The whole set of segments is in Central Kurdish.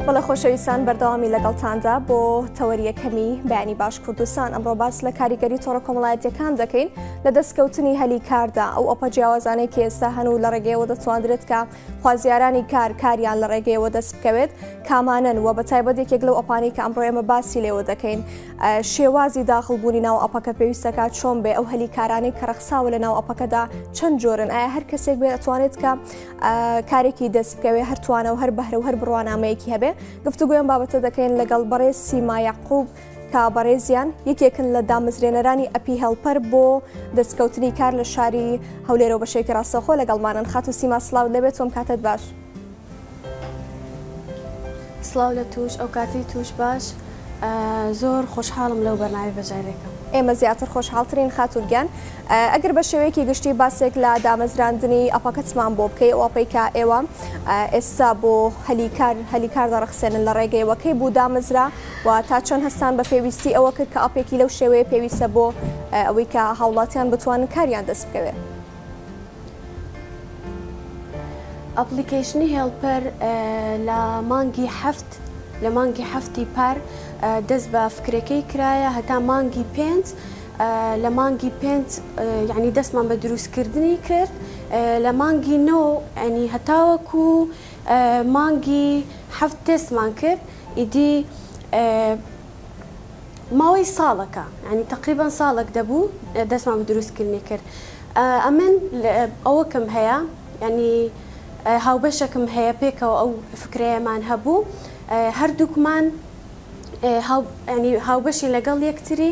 بەڵێ خۆشەویستان بەردەوامی لەگەڵتاندا بۆ تەوەریەکەمی بەیانی باش کوردستان ئەمڕۆ باس لە کاریگەری تۆڕە کۆمەڵایەتیەکان دەکەین لە دەستکەوتنی هەلی کاردا ئەو ئەپە جیاوازانەی کە ئێستا هەنوو لە ڕێگەیەوە دەتوانرێت کە خوازیارانی کاریان لە ڕێگەیەوە دەست بکەوێت کامانن و بە تایبەت یەکێک لەو ئەپانەی کە ئەمڕۆ ئێمە باسی لێوە دەکەین شێوازی داخڵبوونی ناو ئەپەکە پێویستەکە چۆن بێ ئەو هەلی کارانەی کە ڕەخساوە لە ناو ئەپەکەدا چەند جۆرن ئایا هەر کەسێک بێ ئەتوانێت کە کارێکی دەست بکەوێ هەر توانە و هەر بەهرە و هەر بڕوانامەیەکی هەبێ گفتوگویان بابەتە دەکەین لەگەڵ بەڕێز سیما یعقوب کە بەڕێزیان یەکێکن لە دامەزرێنەرانی ئەپی هێڵپەر بۆ دەستکەوتنی کار لە شاری هەولێرەوە بەشێکی ڕاستەوخۆ لەگەڵمانن خات و سیما سلااو لەبێت تۆم کاتت باش سلااو لە توش ئەو کاتی توش باش زۆر خۆشحاڵم لەو بەرنامەی بەجارێکم ئێمە زیاتر خۆشحاڵترین خاتورگیان ئەگەر بە شێوەیەکی گشتی باسێک لە دامەزراندنی ئەپەکەتمان بۆ بکەی ئەو ئەپەی کە ئێوە ئێستا بۆ هەلیکار دەڕەخسێنن لە ڕێگەیەوەکەی بوو دامەزرا و تا چەند هەستان بە پێویستی ئەوە کرد کە ئەپێکی لەو شێوەیە پێویستە بۆ ئەوەی کە هاوڵاتیان بتوانن کاریان دەست بکەوێت ئەپلیکیشنی هێڵپەر لە مانگی هەفتی پار دەست بە فکرەکەی کرایە هەتا مانگی پێنج لە مانگی پێنج یعنی دەستمان بە دروستکردنی کرد لە مانگی نۆ ینی هەتاوەکو مانگی هەفت تێستمان کرد ئیدی ماوەی ساڵەکە ینی تقریبان ساڵێک دەبوو دەستمان بە دروستکردنی کرد ئەمن ئەوەکەم هەیە ینی هاوبەشەکەم هەیە پێکەوە ئەو فکرەیەمان هەبوو هەردووکمان هاوبەشی لەگەڵ یەکتری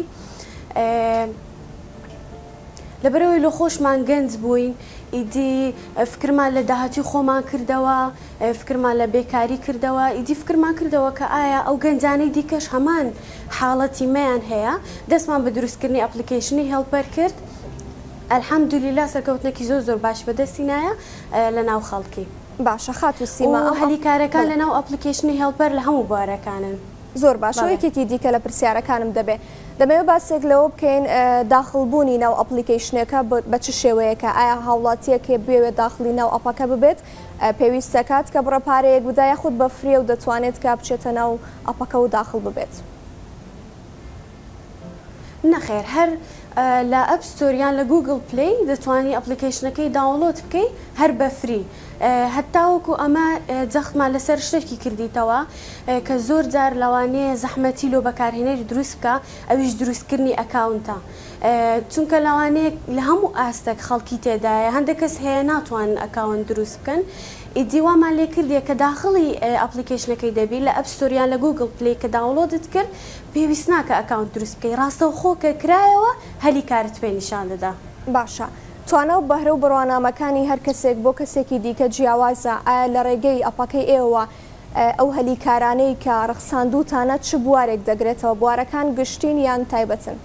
لەبەرەوەی لە خۆشمان گەنج بووین ئیدی فکرمان لە داهاتی خۆمان کردەوە فکرمان لە بێکاری کردەوە ئیدی فکرمان کردەوە کە ئایا ئەو گەنجانەی دیکەش هەمان حاڵەتی مەیان هەیە دەستمان بە دروستکردنی ئەپلیکیشنی هێڵپەر کرد ئەلحەمدولیلا سەرکەوتنێکی زۆر باش بەدەستی نایە لە ناو خەڵکی باشە خات و سیما هەلیکارەکان لە ناو ئەپلیکیشنی هێڵپەر لە هەموو بوارەکانن زۆر باش یەکێکی دیکە لە پرسیارەکانم دەبێت دەمەوێت باسێک لەوە بکەین داخڵبوونی ناو ئەپلیکیشنەکە بە چ شێوەیەکە ئایا هاوڵاتیەکێ بێوێت داخلی ناو ئەپەکە ببێت پێویستەکات کە بڕەپارەیەک بدایە خودت بە فری و دەتوانێت کە بچێتە ناو ئەپەکە و داخڵ ببێت نەخێر هەر لە ئەپستۆریان لە گوگل پلی دەتوانانی ئەپلیکیشنەکەی داوڵۆت بکەی هەر بە فری هەتاوەکو ئەمە جەختمان لەسەر شتێکی کردیتەوە کە زۆر جار لەوانەیە زەحمەتی لۆ بەکارهێنەری دروست بکە ئەویش دروستکردنی ئەکاونتە چونکە لەوانەیە لە هەموو ئاستێک خەڵکی تێدایە هەندێک کەس هەیە ناتوانن ئەکاونت دروست بکەن ئیدیوامان لێ کردیە کە داخڵی ئەپلیکیشنەکەی دەبی لە ئەپستۆریان لە گوگل پلی کە داوڵۆدت کرد پێویست ناکە ئەکاونت دروست بکەی ڕاستەو خۆکە کرایەوە هەلی کارت پێ نیشان دەدا باشە توانە و بەهرە و بڕوانامەکانی هەر کەسێک بۆ کەسێکی دیکە جیاوازە ئایا لە ڕێگەی ئەپەکەی ئێوە ئەو هەلیکارانەی کە ڕەخساندووتانە چ بوارێک دەگرێتەوە بوارەکان گشتین یان تایبەتن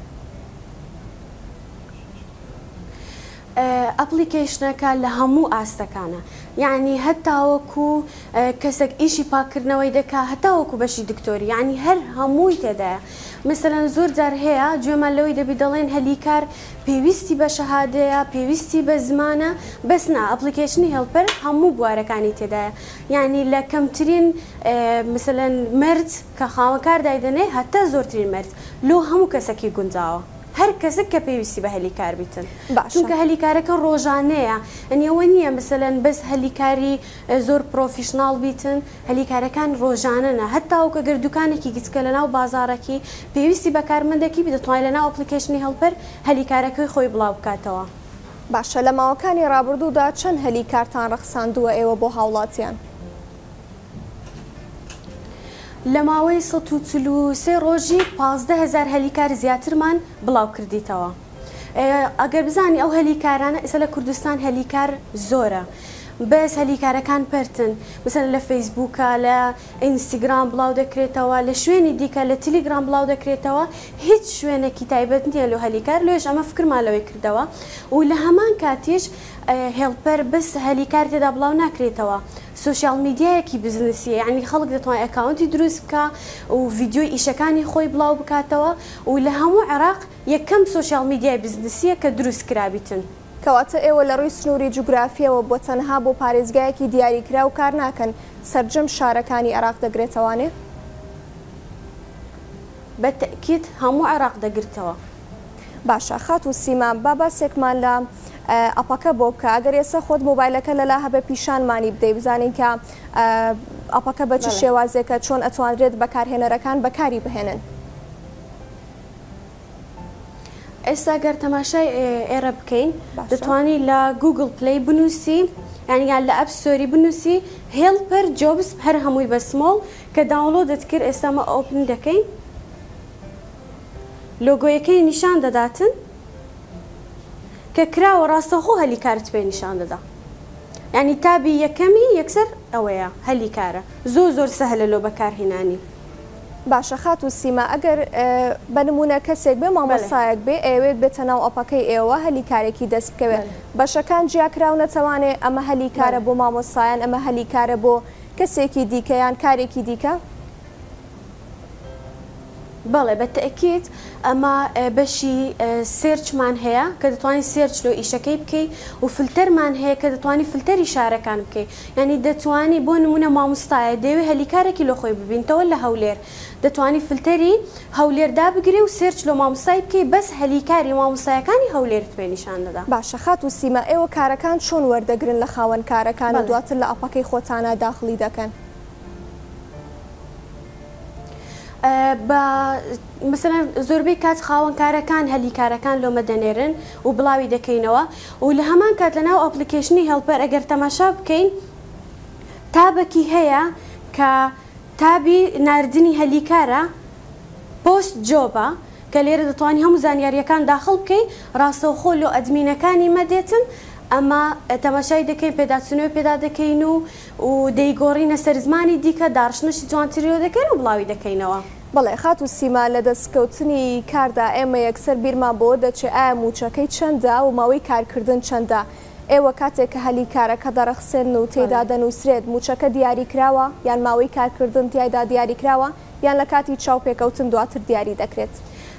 ئەپلیکیشنەکە لە هەموو ئاستەکانە یعنی هەتاوەکو کەسێک ئیشی پاکردنەوەی دەکا هەتاوەکو بەشی دکتۆری یعنی هەر هەمووی تێدایە مثلەن زۆر جار هەیە گوێمان لەوەی دەبی دەڵێن هەلیکار پێویستی بە شەهادەیە پێویستی بە زمانە بەسنا ئەپلیکیشنی هێڵپەر هەموو بوارەکانی تێدایە یعنی لە کەمترین مثلەن مرد کە خاوەکار دایدەنێ هەتا زۆرترین مرد لۆ هەموو کەسێکی گونجاوە هەر کەسێک کە پێویستی بە هەلیکار بیتن چونکە هەلیکارەکە ڕۆژانەیە ئەنیەوە نییە مثلەن بەس هەلیکاری زۆر پرۆفیشناڵ بیتن هەلیکارەکان ڕۆژانەنە هەتاوکە گەر دوکانێکی گچکە لە ناو بازارەکی پێویستی بە کارمەندێکی دەتوانێت لە ناو ئەپلیکیشنی هێڵپەر هەلیکارەکەی خۆی بڵاو بکاتەوە باشە لە ماوەکانی ڕابردوودا چەند هەلیکارتان ڕەخساندووە ئێوە بۆ هاوڵاتیان لە ماوەی 143 ڕۆژی 15,000 هەلیکار زیاترمان بڵاو کردیتەوە ئەگەر بزانی ئەو هەلیکارانە ئێستا لە کوردستان هەلیکار زۆرە بەس هەلیکارەکان پرتن مثلا لە فەیسبووکە لە ئینستاگرام بڵاو دەکرێتەوە لە شوێنی دیکە لە تەلیگرام بڵاو دەکرێتەوە هیچ شوێنێکی تایبەت نییە لە هەلیکار لێش ئەمە فکرمان لەوەی کردەوە و لە هەمان کاتیش هێڵپەر بەس هەلیکار تێدا بڵاو ناکرێتەوە سوشیال میدیایەکی بزنسیە یعنی خەڵک دەتوانێت ئەکاونتی دروست بکە و ڤیدیۆی ئیشەکانی خۆی بڵاو بکاتەوە و لە هەموو عێراق یەکەم سوشیال میدیای بزنسیە کە دروست کرابیتن کەواتە ئێوە لە ڕووی سنووری جوگرافیەوە بۆ تەنها بۆ پارێزگایەکی دیاریکرا و کار ناکەن سەرجەم شارەکانی عێراق دەگرێتەوانێ؟ بەتەکید هەموو عێراق دەگرتەوە. باشە خات و سیما با باسێکمان لە ئەپەکە بۆ بکە ئەگەر ئێستا خۆت مۆبایلەکە لەلا هەبە پیشانمانی بدەیت بزانین کە ئەپەکە بە چ شێوازێکە چۆن ئەتوانرێت بەکارهێنەرەکان بەکاری بهێنن. ئێستا گەر تەماشای ئێرە بکەین دەتوانی لە گوگل پلی بنووسی یعنی لە ئەپ ستۆری بنووسی هێلپەر جۆبس هەر هەمووی بە سمۆڵ کە داونلۆدت کرد ئێستامە ئۆپن دەکەین لۆگۆیەکەی نیشان دەداتن کە کراوە ڕاستەخۆ هەلی کارت پێ نیشان دەدا یعنی تابی یەکەمی یەکسەر ئەوەیە هەلی کارە زۆر سەهلە لۆ بەکارهێنانی. باشە خات و سیما ئەگەر بەنمونە کەسێک بێ مامۆستایەک بێ ئەوێت بێتە ناو ئەپەکەی ئێوە هەلی کارێکی دەست بکەوێت بەشەکان جیاکراو نەتەوانێت ئەمە هەلی کارە بۆ مامۆستایان ئەمە هەلی کارە بۆ کەسێکی دیکەیان کارێکی دیکە؟ بەڵێ بەتەکید ئەمە بەشی سێرچمان هەیە کە دەتوانانی سێرچ لۆ ئیشەکەی بکەی و فلتەرمان هەیە کە دەتوانانی فلتەری شارەکان بکەی یعنی دەتوانی بۆ نمونە مامۆستایە دەوێت هەلیکارێکی لە خۆی ببینتەوە لە هەولێر دەتوانی فلتەری هەولێردا بگری و سێرچ لۆ مامۆستای بکەی بەس هەلیکاری مامۆستایەکانی هەولێرت پێ نیشان دەدا. باشە خات و سیما ئێوە کارەکان چۆن وەردەگرن لە خاوەن کارەکان و دواتر لە ئەپەکەی خۆتانە داخلی دەکەن؟ مثلا زۆربەی کات خاوەنکارەکان هەلیکارەکان لۆمە دەنێرن و بڵاوی دەکەینەوە و لە هەمان کات لە ناو ئەپلیکیشنی هێڵپەر ئەگەر تەماشا بکەین تابێکی هەیە کە تابی ناردنی هەلیکارە پۆست جۆبە کە لێرە دەتوانانی هەموو زانیاریەکان داخڵ بکەی ڕاستەوخۆ لۆ ئەدمینەکانی مەدێتن ئەمە تەماشای دەکەین پێداچنەوە پێدا دەکەین و دەیگۆڕینە سەر زمانی دیکە داڕشنشی جوانتریۆ دەکەین و بڵاوی دەکەینەوە. بەڵێ خات و سیما لە دەستکەوتنی کاردا ئێمە یەکسەر بیرمان بۆ دەچێت ئایا موچەکەی چەندە و ماوەی کارکردن چەندە ئێوە کاتێک کە هەلی کارەکە دەرەخسێن و تێدا دەنووسرێت موچەکە دیاری کراوە یان ماوەی کارکردن تایدا دیاری کراوە یان لە کاتی چاوپێکەوتن دواتر دیاری دەکرێت؟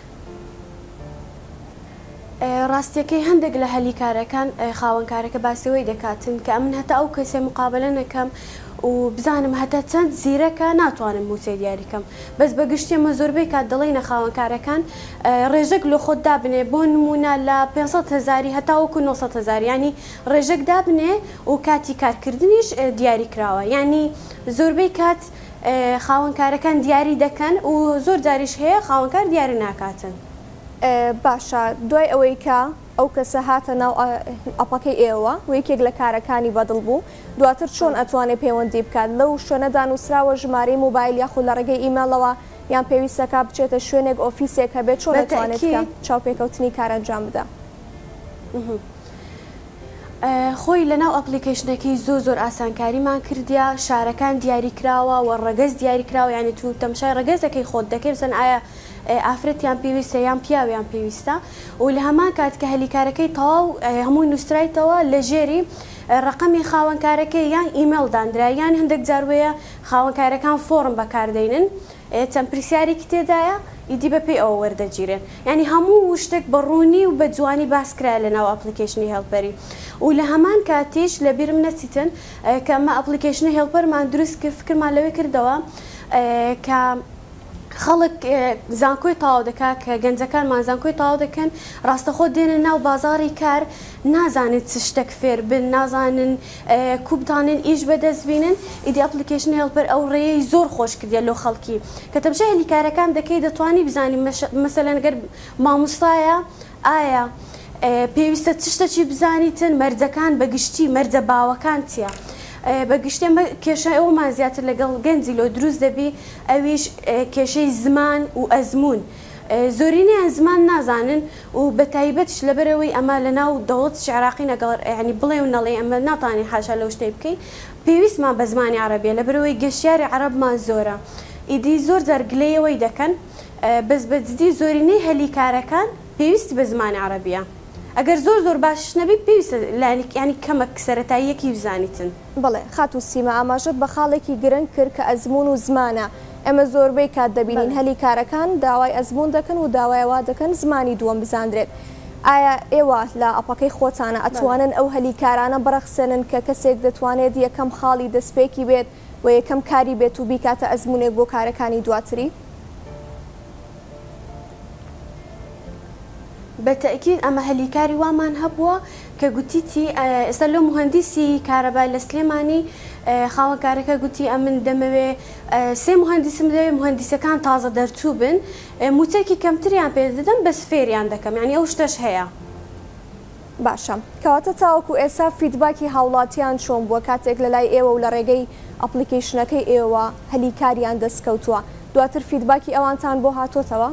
ڕاستیەکەی هەندێک لە هەلیکارەکان خاوەنکارەکە باسەوەی دەکاتن کە ئەمن هەتا ئەو کەسێ مقابلە نەکەم و بزانم هەتا چەند زیرەکە ناتوانم موچەی دیاریکەم بەس بەگشتیمە زۆربەی کات دەڵێنە خاوەنکارەکان ڕێژەک لە خۆت دابنێ بۆ نمونە لە 500,000 هەتاوەکو 900,000 ینی ڕێژەک دابنێ و کاتی کارکردنیش دیاری کراوە یعنی زۆربەی کات خاوەنکارەکان دیاری دەکەن و زۆر جاریش هەیە خاوەنکار دیاری ناکاتن. باشە دوای ئەوەی کە ئەو کەسە هاتە ناو ئەپەکەی ئێوە و یەکێک لە کارەکانی بەدڵ بوو دواتر چۆن ئەتوانێت پەیوەندی بکات لەو شوێنەدا نووسراوە ژمارەی موبایل یاخود لە ڕێگەی ئیمێڵەوە یان پێویستەکە بچێتە شوێنێک ئۆفیسێک هەبێت چۆن دەتوانێت چاوپێکەوتنی کار ئەنجام بدە؟ خۆی لەناو ئەپلیکیشنەکەی زۆر ئاسانکاریمان کردیا شارەکان دیاری کراوە و ڕەگەز دیاری کراوە یعنی تو تەمشای ڕەگەزەکەی خۆت دەکەی بزن ئایا ئافرەتیان پێویستە یان پیاویان پێویستە و لە هەمان کات کە هەلیکارەکەی تەواو هەمووی نووسرایتەوە لە ژێری ڕقەمی خاوەنکارەکەی یان ئیمێڵ دانرا یان هەندێک جاروەیە خاوەنکارەکان فۆرم بەکاردێنن چەند پرسیارێکی تێدایە ئیدی بەپێی ئەوە وەردەگیرێن یعنی هەموو شتێک بەڕوونی و بە جوانی باسکرا لە ناو ئەپلیکیشنی هێڵپەری و لە هەمان کاتیش لە بیرم نەچیتن کە ئەمە ئەپلیکیشنی هێڵپەرمان دروست کرد فکرمان لەوەی کردەوە کە خەڵک زانکۆی تەواو دەکات کە گەنجەکانمان زانکۆی تەواو دەکەن ڕاستەخۆ دێنە ناو بازاڕی کار نازانێت چ شتێک فێر بن نازانن کوبتانن ئیش بەدەستبینن ئیدی ئەپلیکیشنی هێڵپەر ئەو ڕێیەی زۆر خۆش کردیە لۆ خەڵکی کە تەماشای هەلیکارەکان دەکەی دەتوانی بزانی مەسەلەن گەر مامۆستایە ئایا پێویستە چ شتێکی بزانیتن مەرجەکان بەگشتی مەرجە باوەکان چییە بەگشتێ کێشە ئەومان زیاتر لەگەڵ گەنجی لۆ دروست دەبی ئەویش کێشەی زمان و ئەزمون زۆرینەیان زمان نازانن و بە تایبەتش لەبەرەوەی ئەمە لە ناو دەوڵەتی عێراقی نەگەڵ ینی بڵێ و نەڵێ ئەمە ناتوانین حاشا لەو شتەی بکەین پێویستمان بە زمانی عەرەبیە لەبەرەوەی گەشتیاری عەرەبمان زۆرە ئیدی زۆر جار گلەیەوەی دەکەن بەس بەجددی زۆرینەی هەلیکارەکان پێویستی بە زمانی عەرەبیە ئەگەر زۆر باش نەبی پێویستە ینی کەمەک سەرەتاییەکی بزانیتن. بڵێ خات و سیما ئاماژەت بە خاڵێکی گرنگ کرد کە ئەزمون و زمانە ئەمە زۆربەی کات دەبینین هەلیکارەکان داوای ئەزمون دەکەن و داوایەوە دەکەن زمانی دووەم بزاندرێت ئایا ئێوە لە ئەپەکەی خۆتانە ئەتوانن ئەو هەلیکارانە بەرەخسێنن کە کەسێک دەتوانێت یەکەم خاڵی دەستپێکی بێت و یەکەم کاری بێت و بیکاتە ئەزمونێک بۆ کارەکانی دواتری؟ بەتەکید ئەمە هەلیکاری وامان هەبووە کە گوتیتی ئێستا لە مهندسی کارەبای لە سلێمانی خاوەنکارەکە گوتی ئەمن دەمەوێ سێ مهندسم دەوێت مهندسەکان تازە دەرچوو بن موچێکی کەمتریان پێ دەدەم بەس فێریان دەکەم یعنی ئەو شتەش هەیە. باشە کەواتە تاوەکو ئێستا فیدباکی هاوڵاتیان چۆن بووە کاتێک لە لای ئێوە و لە ڕێگەی ئەپلیکیشنەکەی ئێوە هەلیکاریان دەستکەوتووە دواتر فیدباکی ئەوانتان بۆ هاتۆتەوە؟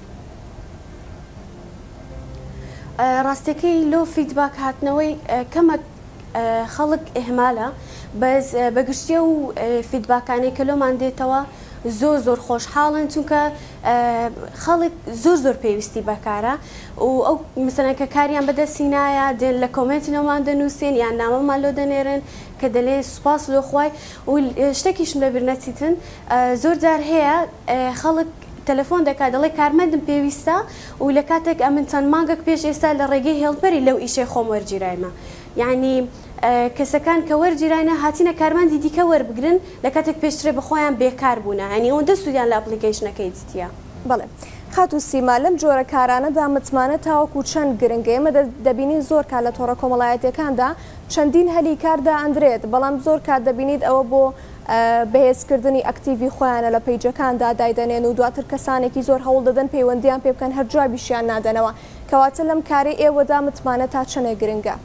ڕاستەکەی لۆ فیدباک هاتنەوەی کەمە خەڵک ئێهمالە بەس بەگشتیە و فیدباکانەی کە لۆمان دێتەوە زۆر خۆشحاڵن چونکە خەڵک زۆر پێویستی بەکارە و ئەو مثلەن کە کاریان بەدەستی نایە دێن لە کۆمنتینەوەمان دەنووسێن یان نامەمان لۆ دەنێرن کە دەلێ سوپاس لۆ خوای و شتێکیشم لەبیر نەچیتن زۆر جار هەیە خەڵک تەلەفۆن دەکات دەڵێ کارمەندم پێویستە و لە کاتێک ئەمن چەند مانگێک پێش ئێستا لە ڕێگەی هێڵبەری لەو ئیشەی خۆم وەرگیرایمە یعنی کەسەکان کە وەرگیرایە هاتینە کارمەندی دیکە وەربگرن لە کاتێک پێشترێ بەخۆیان بێکار بوونە ینی ئەوەندە سوودیان لە ئەپلیکیشنەکەی دیتیە. بەڵێ خات و سیما لەم جۆرە کارانەدا متمانە تاوەکو چەند گرنگە ئێمە دەبینین زۆر کات لە تۆڕە کۆمەڵایەتیەکاندا چەندین هەلیکاردا ئەندرێت بەڵام زۆر کات دەبینیت ئەوە بۆ بەهێزکردنی ئەکتیڤی خۆیانە لە پیجەکاندا دایدەنێن و دواتر کەسانێکی زۆر هەوڵ دەدەن پەیوەندیان پێ بکەن هەر جوابیشیان نادەنەوە کەواتە لەم کارەی ئێوەدا متمانە تا چەنە گرنگە؟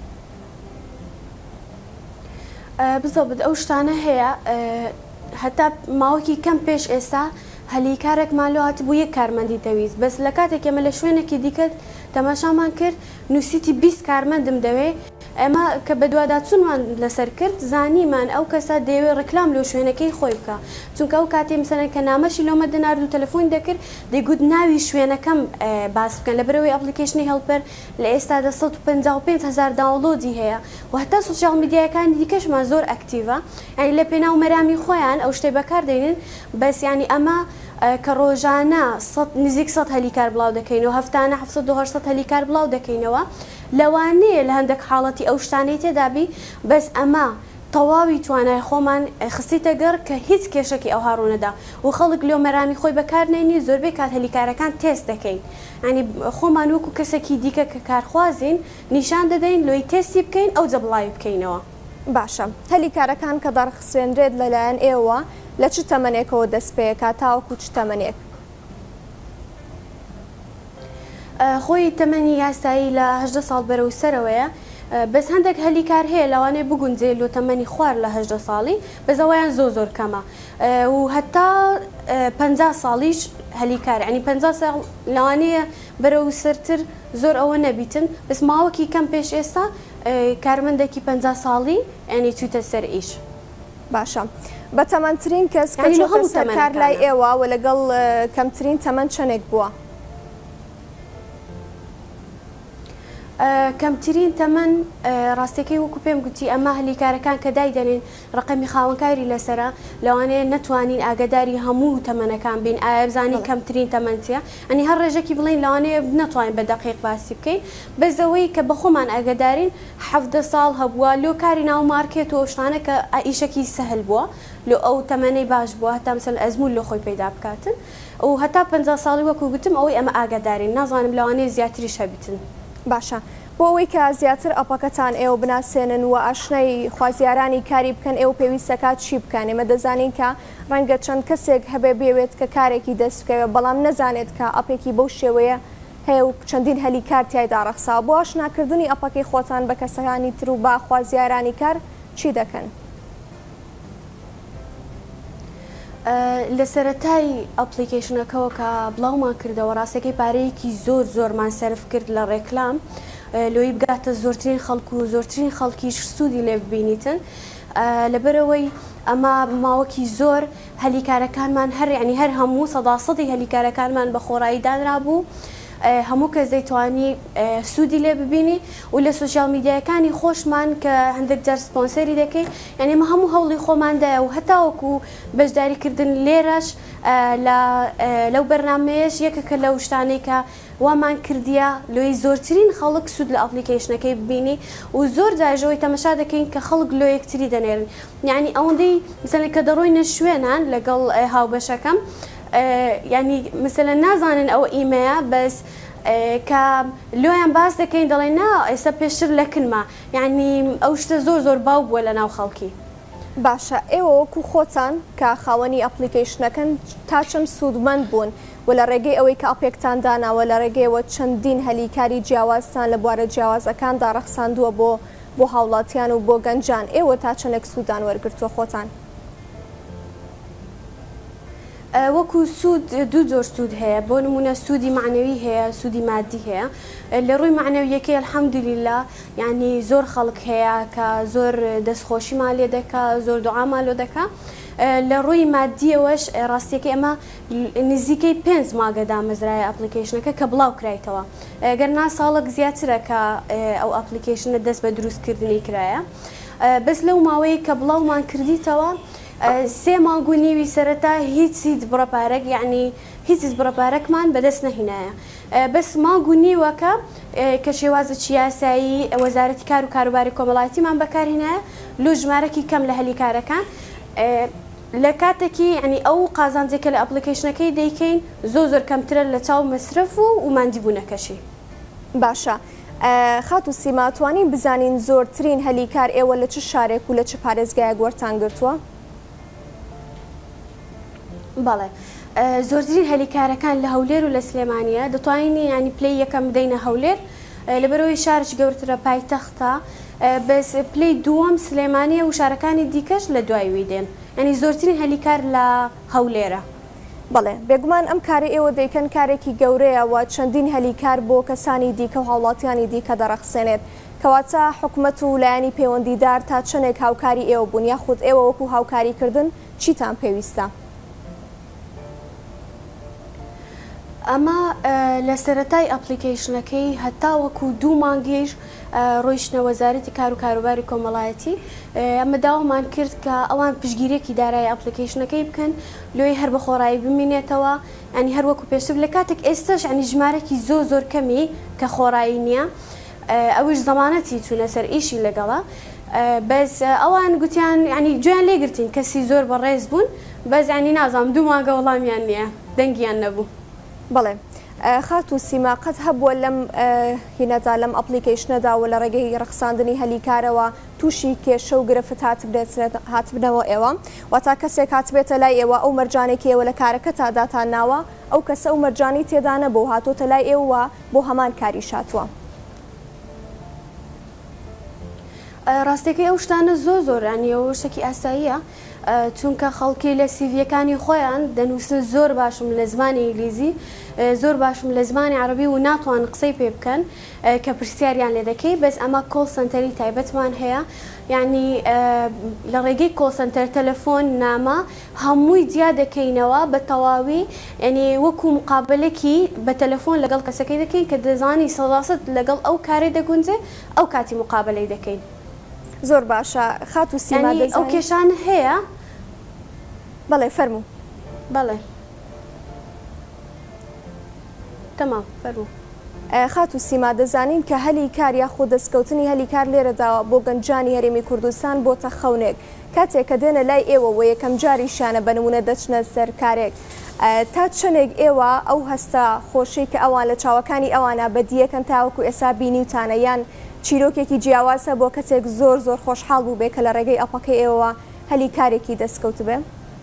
بزۆبت ئەو شتانە هەیە هەتا ماوەکی کەم پێش ئێستا هەلیکارێک مالۆات بوو یەک کارمەندی دەویست بەس لە کاتێک ئێمە لە شوێنێکی دیکەت تەماشامان کرد نووسیتی 20 کارمەندم دەوێ ئەمە کە بە دوواداچوونمان لەسەر کرد زانیمان ئەو کەسە دەیەوێت ڕکلام لەو شوێنەکەی خۆی بکە چونکە ئەو کاتێ مثلەن کە نامەشی لۆمە دەنارد و تەلەفۆن دەکرد دەیگوت ناوی شوێنەکەم باس بکەن لە بەرەوەی ئەپلیکیشنی هەڵپەر لە ئێستادا 155,000 داونلۆدی هەیە و هەتا سوسیال میدیایەکانی دیکەشمان زۆر ئەکتیڤە ینی لە پێناو مەرامی خۆیان ئەو شتەی بەکار دێنن بەس ینی ئەمە کە ڕۆژانە نزیک 100 هەلیکار بڵاو دەکەینەوە هەفتانە 700 هەلیکار بڵاو دەکەینەوە لەوانەیە لە هەندێک حاڵەتی ئەو شتانەی تێدابی بەس ئەمە تەواوی توانای خۆمان خستیتە گەڕ کە هیچ کێشێکی ئەو هاڕوونەدا و خەڵک لێو مەرامی خۆی بەکارنێنی زۆربەی کات هەلیکارەکان تێست دەکەین ینی خۆمان وەکو کەسێکی دیکە کە کارخوازین نیشان دەدەین لۆی تێستی بکەین ئەو جەبڵاوی بکەینەوە. باشە هەلیکارەکان کە دەڕخسێنرێت لەلایەن ئێوە لە چ تەمەنێکەوە دەست پێیەکات تاوەکو چ تەمەنێک؟ خۆی تەمەنی یاسایی لە 18 ساڵ بەرەو سەرەوەیە بەس هەندێک هەلیکار هەیە لەوانەیە بگونجێ لۆ تەمەنی خوار لە 18 ساڵی بەزەوەیان زۆر کەمە و هەتا 50 ساڵیش هەلیکار ینی 50 ساڵ لەوانەیە بەرەو سەرتر زۆر ئەوە نەبیتن بەس ماوەکی کەم پێش ئێستا کارمەندێکی 50 ساڵی ینی چوتە سەر ئیش. باشە بە تەمەنترین کەس کە چۆتە سەر کار لای ئێوە و لەگەڵ کەمترین تەمەن چەندێک بووە؟ کەمترین تەمەن ڕاستەکەی وەکو پێم گوتی ئەمە هەلیکارەکان کە دایدەنێن ڕقەمی خاوەنکاری لەسرە لەوانەیە نەتوانین ئاگداری هەموو تەمەنەکان بین ئایا بزانین کەمترین تەمەنچە ئەنی هەر ڕێژێکی بڵین لەوانەیە نەتوانین بە دەقیق باسی بکەین بەزەوەی کە بەخۆمان ئاگدارین 7 ساڵ هەبووە لۆ کاری ناو مارکێت و شتانە کە ئیشەکی سەهل بووە لۆ ئەو تەمەنەی باش بووە هەتا مثلا ئەزمون لە خۆی پەیدا بکاتن و هەتا 50 ساڵی وەکو گوتم ئەوەی ئەمە ئاگدارین نازانم لەوانەیە زیاتریش هەبیتن. باشە بۆ ئەوەی کە زیاتر ئەپەکەتان ئێوە بناسێنن و ئاشنای خوازیارانی کاری بکەن ئێوە پێویستەکات چی بکەن ئێمە دەزانین کە ڕەنگە چەند کەسێک هەبێ بێوێت کە کارێکی دەست بکەوێت بەڵام نەزانێت کە ئەپێکی بەو شێوەیە هەیە و چەندین هەلیکار تایدا ڕەخسا بۆ ئاشناکردنی ئەپەکەی خۆتان بە کەسەکانی تر و با خوازیارانی کار چی دەکەن؟ لە سەرەتای ئەپلیکیشنەکەەوە کە بڵاومان کردەوە ڕاستەکەی پارەیەکی زۆرمان سەرف کرد لە ڕێکلام لۆی بگاتە زۆرترین خەڵکو و زۆرترین خەڵکیش سوودی لێ ببینیتن لەبەرەوەی ئەمە ماوەکی زۆر هەلیکارەکانمان هەر ینی هەر هەموو 100% هەلیکارەکانمان بە خۆڕایی دانرابوو هەموو کەس دەیتوانی سوودی لێ ببینی و لە سوشیال میدیاکانی خۆشمان کە هەندێک جار سپۆنسەری دەکەی یعنی ئێمە هەموو هەوڵی خۆماندایە و هەتاوەکو بەشداریکردن لێرەش لەو بەرنامەیەش یەکێکە لەو شتانەی کە وامان کردیە لۆی زۆرترین خەڵک سوود لە ئەپلیکیشنەکەی ببینی و زۆر جاژەوەی تەمەشا دەکەین کە خەڵک لۆ یەکتری دەنێرن یعنی ئەوەندەی مثلەن کە دەڕۆینە شوێنان لەگەڵ هاوبەشەکەم یعنی مثلەن نازانن ئەوە ئیمەیە بەس کە لۆیان باس دەکەین دەڵێن نا ئێستا پێشتر لەکنمە یعنی ئەو شتە زۆر زۆر باو بووە لە ناو خەڵکی. باشە ئێوە وەکو خۆتان کە خاوەنی ئەپلیکیشنەکەن تا چەند سوودمەند بوون و لە ڕێگەی ئەوەی کە ئاپێکتان داناوە لە ڕێگەیەوە چەندین هەلیکاری جیاوازتان لە بوارە جیاوازەکاندا ڕەخساندووە بۆ هاوڵاتیان و بۆ گەنجان ئێوە تا چەندێک سوودان وەرگرتووە خۆتان؟ وەکو سوود دوو جۆر سوود هەیە بۆ نمونە سوودی معنەوی هەیە سوودی مادی هەیە لە ڕووی معنەویەکەی الحەمدولیلا یعنی زۆر خەڵک هەیە کە زۆر دەستخۆشیمان لێ دەکا زۆر دوعامان لۆ دەکا لە ڕووی مادیەوەش ڕاستیەکە ئەمە نزیکەی 5 ماگە دامەزرایە ئەپلیکیشنەکە کە بڵاو کرایتەوە گەرنا ساڵک زیاترە کە ئەو ئەپلیکیشنە دەست بە دروستکردنی کرایە بەس لەو ماوەیە کە بڵاومان کردیتەوە 3 مانگ و نیوی سەرەتا هیچ بڕەپارێک یعنی هیچ بڕەپارێکمان بەدەست نەهینایە بەس مانگ و نیوەکە کە شێوازی یاسایی وەزارەتی کار و کاروباری کۆمەڵایەتیمان بەکارهێنایە لۆ ژمارەکی کەم لە هەلیکارەکان لە کاتێکی ینی ئەو قازانجێکە لە ئەپلیکیشنەکەی دەیکەین زۆر کەمترە لە چاو مەسرف و ماندیبوونەکەشی. باشە خات و سیما توانین بزانین زۆرترین هەلیکار ئێوە لە چ شارێک و لە چ پارێزگایە گوەرتان گرتووە؟ بەڵێ زۆرترین هەلیکارەکان لە هەولێر و لە سلێمانیە دەتوانین ینی پلەی یەکەم بدەینە هەولێر لەبەرەوەی شارێکی گەورترە پایتەختە بەس پلەی دووەم سلێمانیە و شارەکانی دیکەش لە دوایوی دێن ینی زۆرترین هەلیکار لە هەولێرە. بەڵێ بێگومان ئەم کاری ئێوە دەیکەن کارێکی گەورەیە و چەندین هەلیکار بۆ کەسانی دیکە و هاوڵاتیانی دیکە دەڕەخسێنێت کەواتە حکوومەت و لایەنی پەیوەندیدار تا چەندێک هاوکاری ئێوە بوون یاخود ئێوە وەکو هاوکاریکردن چیتان پێویستە؟ ئەمە لە سەرەتای ئەپلیکیشنەکەی هەتا وەکو 2 مانگیش ڕۆیشتنە وەزارەتی کار و کاروباری کۆمەڵایەتی ئەمە داوامان کرد کە ئەوان پشگیرێکی دارایی ئەپلیکیشنەکەی بکەن لۆی هەر بە خۆڕایی بمینێتەوە ئەنی هەر وەکو پێشتر لە کاتێک ئێستاش ئەنی ژمارەی زۆر کەمی کە خۆڕایی نییە ئەوش زەمانەتی چوونە سەر ئیشی لەگەڵە بەس ئەوان گوتیان ینی گوێیان لێگرتین کەسی زۆر بەڕێز بوون بەس ینی نازانم 2 مانگە وەڵامیان نییە دەنگیان نەبوو. بەڵێ خات و سیما قەت هەبووە لەم هینەدا لەم ئەپلیکیشنەدا و لە ڕێگەی ڕەخساندنی هەلیکارەوە تووشی کێشە و گرفت هاتبنەوە ئێوە و تا کەسێک هاتبێتە لای ئێوە ئەو مەرجانێکی ئێوە لە کارەکە تاداتان ناوە ئەو کەسە ئەو مەرجانی تێدا نەبوو هاتۆتە لای ئێوە بۆ هەمان کاری شاتووە. ڕاستەکەی ئەو شتانە زۆر ینی ئەوە شتێکی ئاساییە چونکە خەڵکی لە سیڤیەکانی خۆیان دەنووسن زۆر باشم لە زمانی ئینگلیزی زۆر باشم لە زمانی عەرەبی و ناتوان قسەی پێ بکەن کە پرسیاریان لێ دەکەی بەس ئەمە کۆڵ سەنتەری تایبەتمان هەیە یعنی لە ڕێگەی کۆڵ سەنتەر تەلەفۆن نامە هەمووی جیا دەکەینەوە بە تەواوی ینی وەکو مقابلێکی بە تەلەفۆن لەگەڵ کەسەکەی دەکەین کە دەزانی سەداست لەگەڵ ئەو کارێ دەگونجێ ئەو کاتی مقابلەی دەکەین. زۆر باشە خات و سیما ئەو کێشان هەیە؟ بەڵێ فەرموو. بەڵێ تەمام فەرموو. خات و سیما دەزانین کە هەلیکار یاخود دەستکەوتنی هەلیکار لێرەداوە بۆ گەنجانی هەرێمی کوردستان بۆتە خەونێک کاتێک کە دێنە لای ئێوە و یەکەم جاریشانە بە نمونە دەچنە سەر کارێک تا چنێک ئێوە ئەو هەستە خۆشی کە ئەوان لە چاوەکانی ئەوانە بەدیەکەن تاوەکو ئێستا بینیوتانە یان چیرۆکێکی جیاوازە بۆ کەسێک زۆر خۆشحاڵ بوو بێ کە لە ڕێگەی ئەپەکەی ئێوە هەلیکارێکی دەستکەوت بێ؟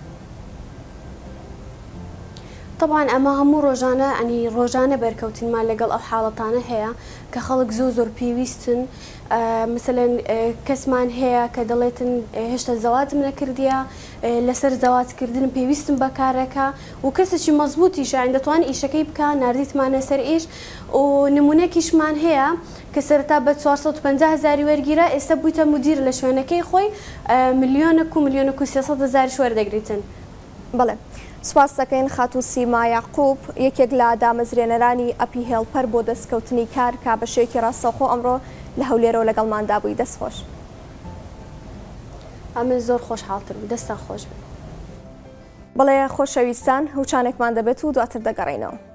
طبعا ئەمە هەموو ڕۆژانە ئەنی ڕۆژانە بەرکەوتنمان لەگەڵ ئەو حاڵەتانە هەیە کە خەڵک زۆر پێویستن مثلەن کەسمان هەیە کە دەڵێتن هێشتا زەواجم نەکردیە لەسەر زەواجکردن پێویستم بە کارەکە و کەسێکی مەزبوطیشە دەتوانێت ئیشەکەی بکە نردیتمانە سەر ئیش و نمونەکیشمان هەیە کە سەرەتا بە 450,000 وەرگیرە ئێستا بوویتە مدیر لە شوێنەکەی خۆی ملیۆنە و 300,000 وەردەگریتن بەڵێ سوپاس دەکەین خاتون سیما یاعقوب یەکێک لە دامەزرێنەرانی ئەپی هێڵپەر بۆ دەستکەوتنی کار کا بەشێکی ڕاستەوخۆ ئەمڕۆ لە هەولێرەوە لەگەڵماندا بووی دەستخۆش. ئەمە زۆر خۆشحاڵتر بوو دەستان خۆش بێت. بەڵێ خۆشەویستان هەوچانێکمان دەبێت و دواتر دەگەڕێنەوە.